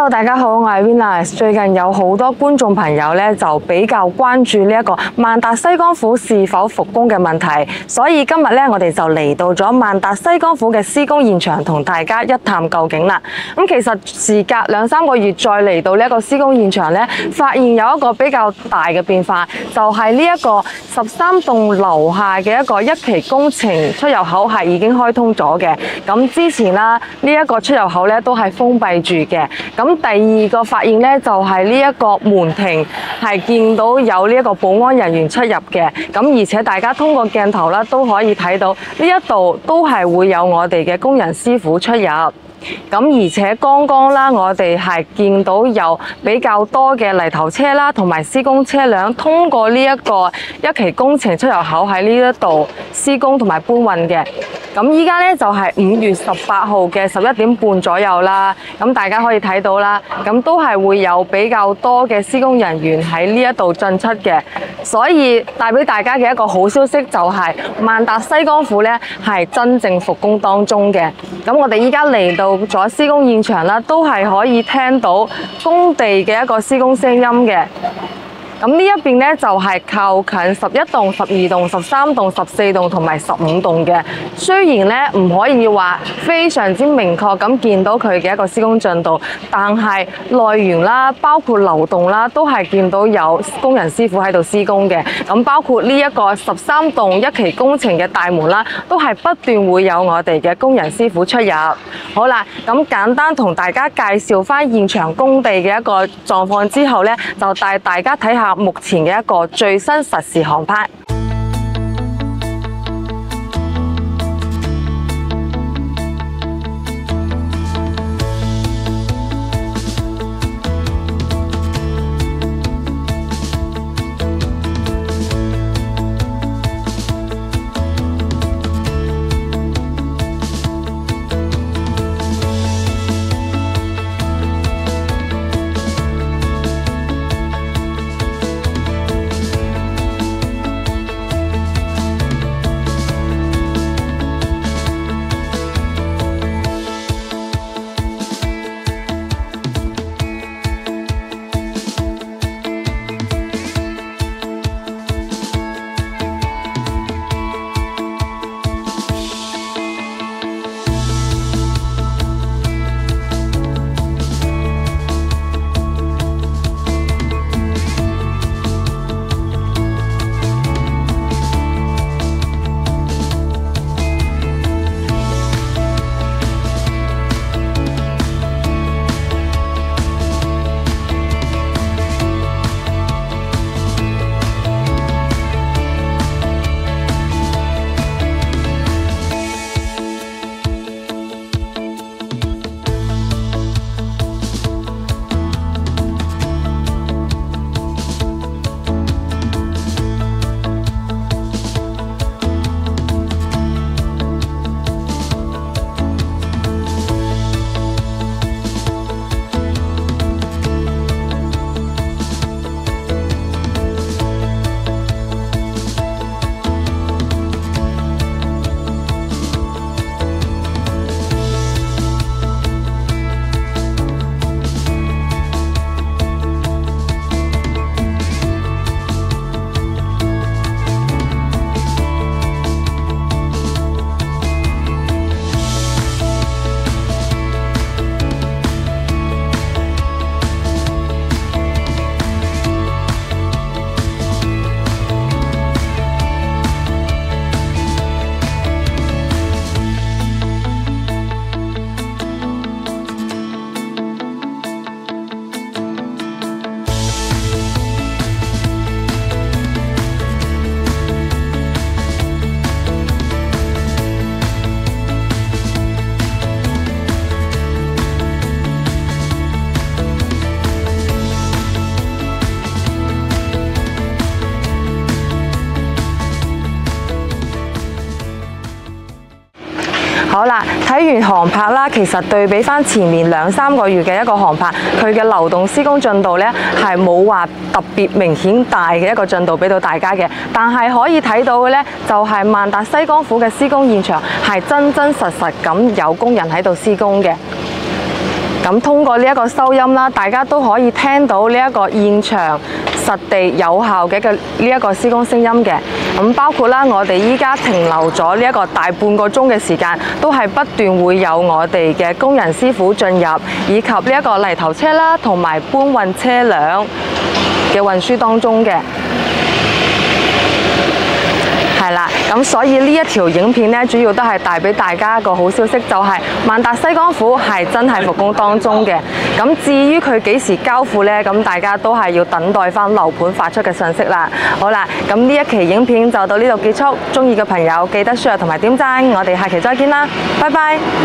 Hello， 大家好，我係 Venus。最近有好多觀眾朋友咧就比較關注呢一個萬達西江府是否復工嘅問題，所以今日咧我哋就嚟到咗萬達西江府嘅施工現場，同大家一探究竟啦。咁其實時隔2-3個月再嚟到呢一個施工現場咧，發現有一個比較大嘅變化，就係呢一個13棟樓下嘅一個一期工程出入口係已經開通咗嘅。咁之前啦，呢一個出入口咧都係封閉住嘅。咁第二個發現咧，就係呢一個門庭係見到有呢一個保安人員出入嘅。咁而且大家通過鏡頭啦都可以睇到呢一度都係會有我哋嘅工人師傅出入。咁而且剛剛啦，我哋係見到有比較多嘅泥頭車啦，同埋施工車輛通過呢一個一期工程出入口喺呢一度施工同埋搬運嘅。咁依家咧就係5月18號嘅11點半左右啦。咁大家可以睇到啦，咁都係會有比較多嘅施工人員喺呢一度進出嘅。所以帶俾大家嘅一個好消息就係萬達西江府咧係真正復工當中嘅。咁我哋依家嚟到咗施工現場啦，都係可以聽到工地嘅一個施工聲音嘅。咁呢一邊咧就係靠近11棟、12棟、13棟、14棟同埋15棟嘅。雖然咧唔可以話非常之明確咁見到佢嘅一個施工進度，但係內緣啦，包括流動啦，都係見到有工人師傅喺度施工嘅。咁包括呢一個13棟一期工程嘅大門啦，都係不斷會有我哋嘅工人師傅出入。好啦，咁簡單同大家介紹翻現場工地嘅一個狀況之後咧，就帶大家睇下目前嘅一個最新實時航拍。好啦，睇完航拍啦，其實對比翻前面2-3個月嘅一個航拍，佢嘅流動施工進度咧係冇話特別明顯大嘅一個進度俾到大家嘅，但係可以睇到嘅咧就係萬達西江府嘅施工現場係真真實實咁有工人喺度施工嘅。 咁通過呢一個收音啦，大家都可以聽到呢一個現場實地有效嘅呢一個施工聲音嘅。咁包括啦，我哋依家停留咗呢一個大半個鐘嘅時間，都係不斷會有我哋嘅工人師傅進入，以及呢一個泥頭車啦，同埋搬運車輛嘅運輸當中嘅。係啦，咁所以呢一條影片呢，主要都係帶俾大家一個好消息，就係萬達西江府係真係復工當中嘅。咁至於佢幾時交付呢？咁大家都係要等待翻樓盤發出嘅信息啦。好啦，咁呢一期影片就到呢度結束。中意嘅朋友記得 share 同埋點讚，我哋下期再見啦，拜拜。